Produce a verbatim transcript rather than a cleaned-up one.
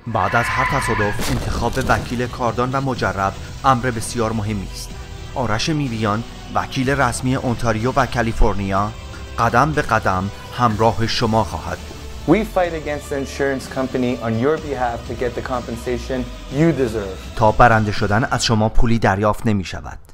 بعد از هر تصادف انتخاب وکیل کاردان و مجرب امر بسیار مهمی است. آرش میریان، وکیل رسمی اونتاریو و کالیفرنیا، قدم به قدم همراه شما خواهد بود. We fight against the insurance company on your behalf to get the compensation you deserve. تا برنده شدن از شما پولی دریافت نمی شود.